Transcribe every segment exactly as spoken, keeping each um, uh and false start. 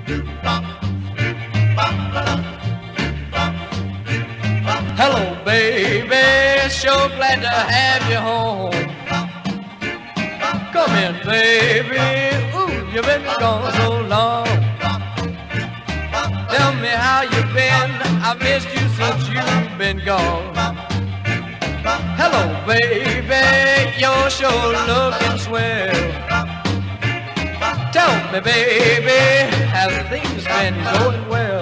Hello, baby, sure glad to have you home. Come in, baby, ooh, you've been gone so long. Tell me how you been, I missed you since you've been gone. Hello, baby, you're sure looking swell. Tell me, baby, have things been going well?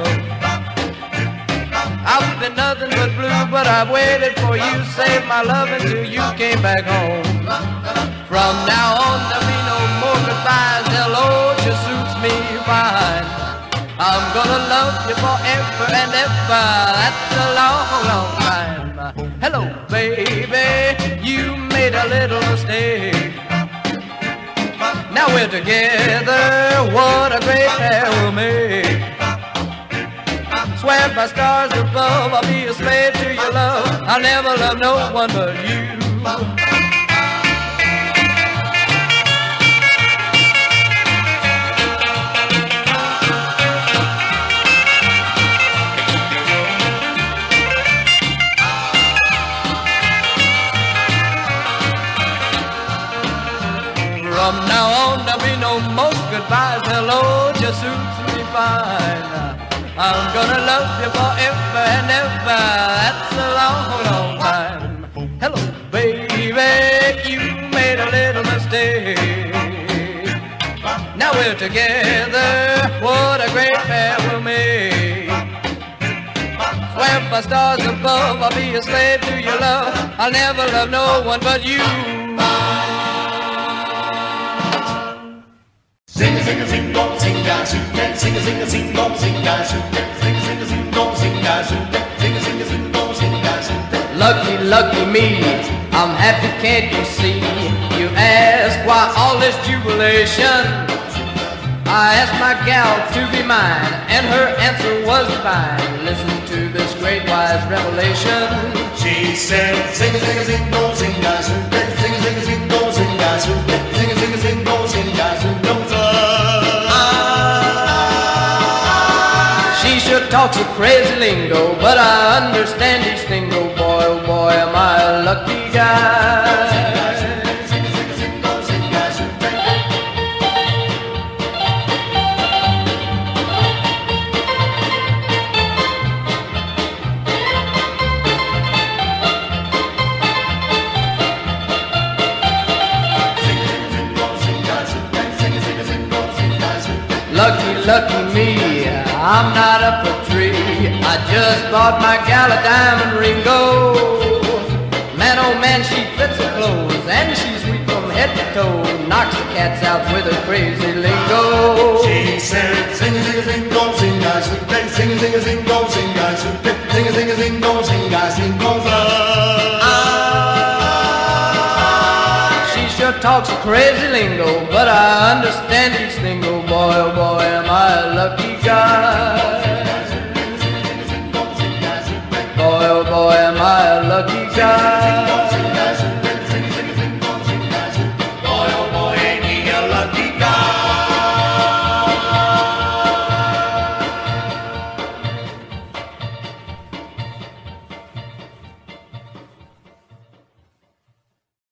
I've been nothing but blue, but I've waited for you, saved my love until you came back home. From now on there'll be no more goodbyes, hello just suits me fine. I'm gonna love you forever and ever, that's a long, long time. Hello, baby, you made a little mistake. Now we're together, what a great pair we'll make. Swear by stars above, I'll be a slave to your love. I'll never love no one but you. From now on there'll be no more goodbyes, hello just suits me fine. I'm gonna love you forever and ever, that's a long, long time. Hello, baby, you made a little mistake. Now we're together, what a great pair we'll make. Swear by stars above, I'll be a slave to your love. I'll never love no one but you. Sing a sing a sing dong sing a shoot, sing a sing a sing dong sing a shoot, sing a sing a sing dong sing a shoot, sing a sing a sing dong sing a shoot. Lucky, lucky me, I'm happy, can't you see? You ask why all this jubilation? I asked my gal to be mine, and her answer was divine. Listen to this great wise revelation. She said, sing a sing a sing dong sing a shoot, sing a sing a sing dong sing a shoot, sing a sing a sing dong sing a shoot. She sure talks a crazy lingo, but I understand each thing. Oh boy, oh boy, am I a lucky guy. Lucky, lucky me, I'm not up a tree. I just bought my gal a diamond ringo. Man, oh man, she fits her clothes, and she's sweet from head to toe. Knocks the cats out with her crazy lingo. She said, sing a sing a sing dong sing a shoot, sing a sing a sing dong sing a shoot, sing a sing a sing dong sing a sing dong. She sure talks a crazy lingo, but I understand each thing. Oh boy, oh boy, am I a lucky guy. Boy, oh boy, am I a lucky guy.